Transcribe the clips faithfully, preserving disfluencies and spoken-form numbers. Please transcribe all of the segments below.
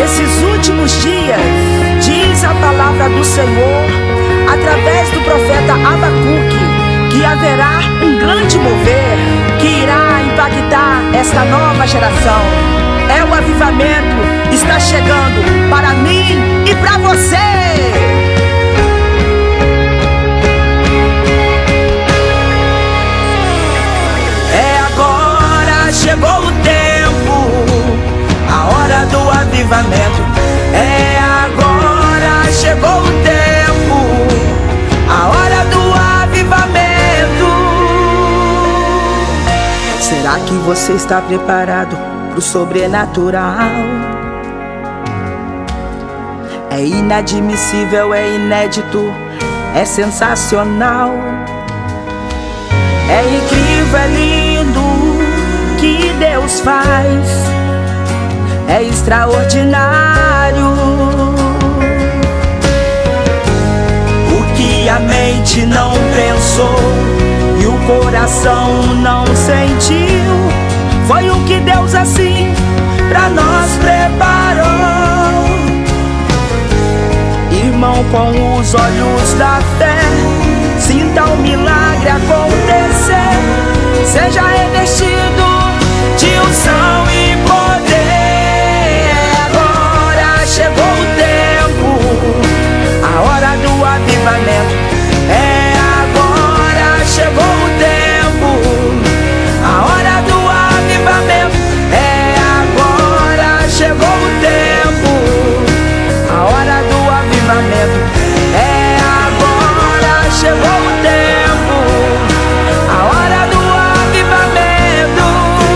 Nesses últimos dias, diz a palavra do Senhor, através do profeta Abacuque, que haverá um grande mover que irá impactar esta nova geração. É o avivamento, está chegando para mim e para você. É agora, chegou o tempo, a hora do avivamento. É agora, chegou o tempo, a hora do avivamento. Será que você está preparado para o sobrenatural? É inadmissível, é inédito, é sensacional. É incrível, é lindo que Deus faz. É extraordinário o que a mente não pensou e o coração não sentiu. Foi o que Deus assim pra nós preparou. Irmão, com os olhos da fé, sinta o milagre acontecer. Seja revestido de unção e poder. Agora chegou o tempo, a hora do avivamento. É agora, chegou o tempo, a hora do avivamento. É agora, chegou o tempo, a hora do avivamento. É agora, chegou o tempo, a hora do avivamento.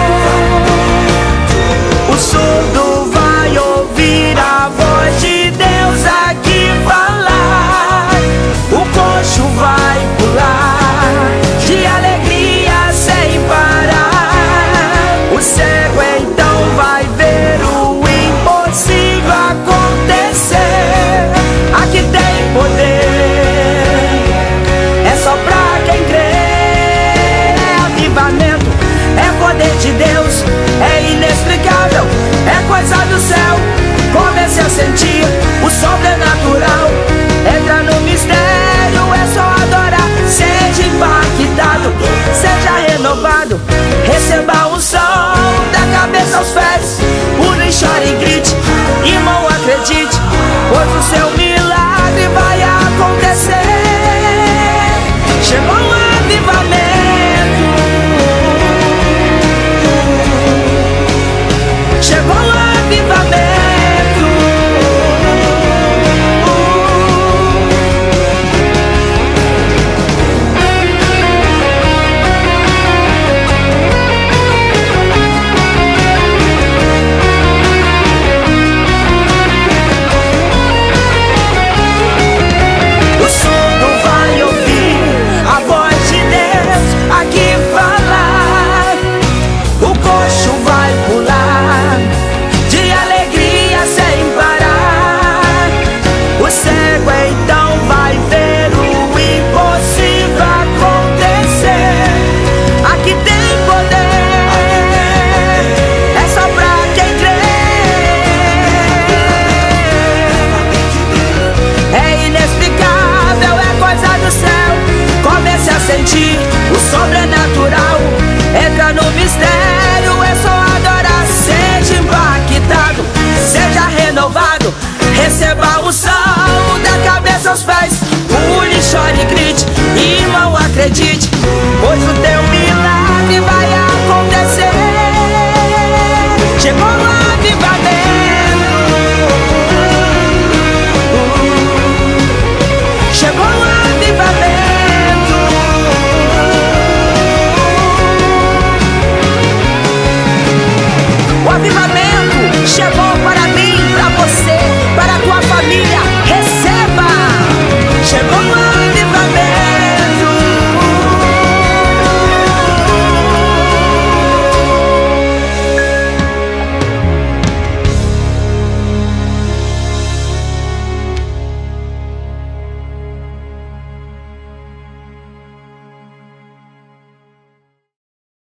O surdo vai ouvir a voz de Deus aqui falar. O coxo vai pular de alegria sem parar. O cego então vai ver o impossível acontecer. Aqui tem poder, é só pra quem crê. É avivamento, é poder de Deus, é inexplicável, é coisa do céu. Comece a sentir o sobrenatural.